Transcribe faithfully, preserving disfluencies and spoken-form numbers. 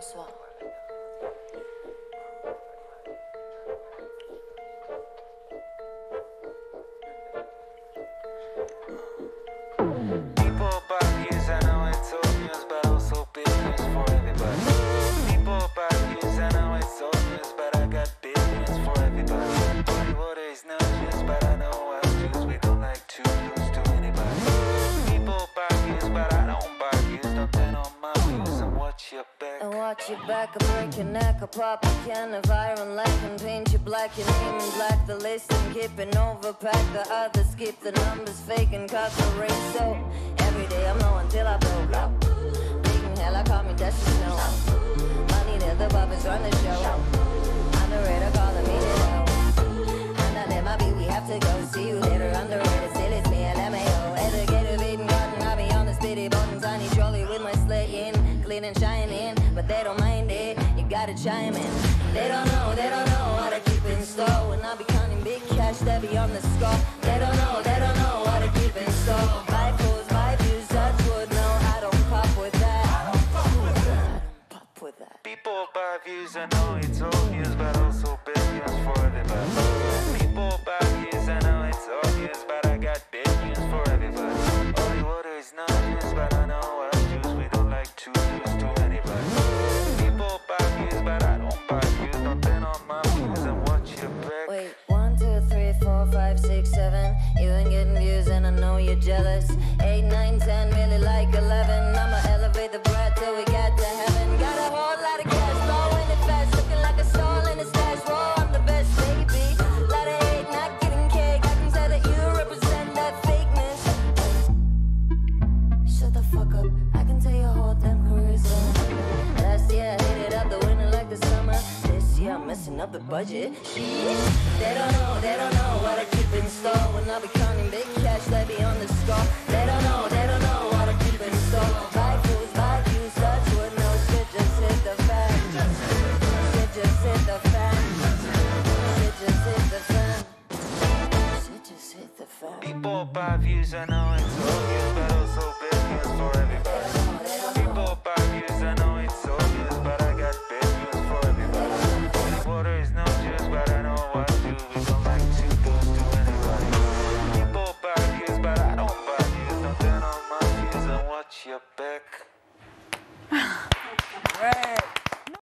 Bonsoir. People buy views, I know it's old news, but also big news for everybody. People buy views, I know it's old news, but I got big news for everybody. Bollywood is no news, but I know our views, we don't like to lose to anybody. People buy views, but I don't buy views, don't turn on my views and watch your back. And watch your back, I break your neck, I pop a can of iron lack and paint you black, your name in black, the list and keeping overpack, the others skip the numbers, fake and cut the race, so every day I'm low until I blow, blow. Big hell, I call me Dusty Snow. Money that the puppets run the show. I'm the radar calling me to go. And I let my be, we have to go. See you later, underrated, still it's me, L M A O. Educated, beating cotton, I be on the spitty button, tiny trolley with my slate in, clean and shining, but they don't mind it, you gotta chime in. They don't know, they don't know how to keep in store. When I be counting big cash, they be on the score. They don't know, they don't know how to keep in store. Buy fools, buy views, touch wood, no, I don't pop with that. I don't pop with that. I don't pop with that. People buy views, I know it's old news, but also big news for everybody. People buy views, I know it's old news, but I got big news for everybody. Hollywood is no news, but I know our views, we don't like to lose to anybody. People buy views, but I don't buy views, don't turn on my views and watch your back. Wait, one, two, three, four, five, six, seven. You ain't getting views and I know you're jealous. Eight, nine, ten, really like eleven. I'ma elevate the bread till we get to heaven. Got a whole lot of cash flowing it fast, looking like a soul in a stash. Whoa, I'm the best, baby. Lot of hate, not getting cake. I can tell that you represent that fakeness. Shut the fuck up, I can tell your whole damn career's over. Last year I hit it up the winter like the summer. This year I'm messing up the budget. Shit. They don't know, they don't know what I keep in store. When I be counting big cash, they be on the score. They don't know, they don't know what I keep in store. Buy fools, buy views, touch wood, no shit, just hit the fan. Shit just hit the fan. Shit just hit the fan. Shit just hit the fan. People buy views, I know it's old news, but also big news for everybody. They don't know, they